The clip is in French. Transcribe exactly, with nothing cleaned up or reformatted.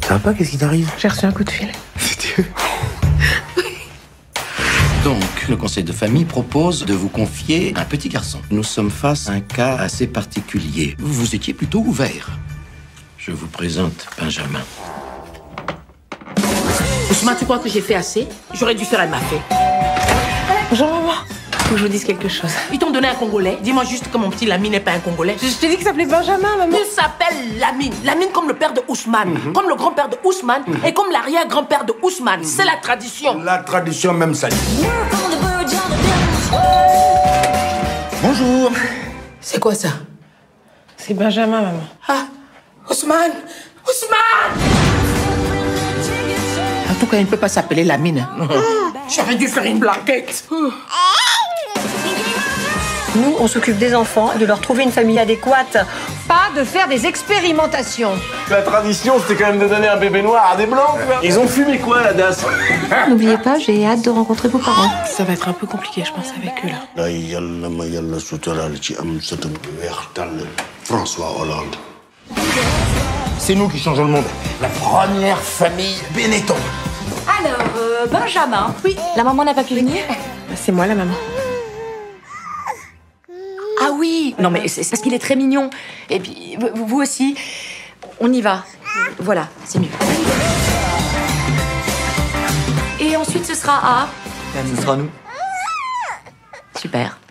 Ça va pas? Qu'est-ce qui t'arrive? J'ai reçu un coup de fil. C'était eux. Donc, le conseil de famille propose de vous confier un petit garçon. Nous sommes face à un cas assez particulier. Vous étiez plutôt ouvert. Je vous présente Benjamin. Ousmane, tu crois que j'ai fait assez? J'aurais dû faire un mafé. Bonjour maman. Faut que je vous dise quelque chose. Ils t'ont donné un Congolais. Dis-moi juste que mon petit Lamine n'est pas un Congolais. Je, je t'ai dit qu'il s'appelait Benjamin, maman. Il s'appelle Lamine. Lamine comme le père de Ousmane, mm-hmm. comme le grand-père de Ousmane mm-hmm. et comme l'arrière-grand-père de Ousmane. Mm-hmm. C'est la tradition. La tradition même ça. Bonjour. C'est quoi ça? C'est Benjamin, maman. Ah, Ousmane! Ousmane! En tout cas, il ne peut pas s'appeler Lamine. J'aurais dû faire une blanquette. Nous, on s'occupe des enfants, de leur trouver une famille adéquate. Pas de faire des expérimentations. La tradition, c'était quand même de donner un bébé noir à des blancs. Ils ont fumé quoi, la D A S? N'oubliez pas, j'ai hâte de rencontrer vos parents. Ça va être un peu compliqué, je pense, avec eux, là. François Hollande. C'est nous qui changeons le monde. La première famille Benetton. Alors, euh, Benjamin. Oui. La maman n'a pas pu venir? C'est moi, la maman. Ah oui. Non, mais c'est parce qu'il est très mignon. Et puis, vous, vous aussi. On y va. Voilà, c'est mieux. Et ensuite, ce sera à... Ce sera nous. Super.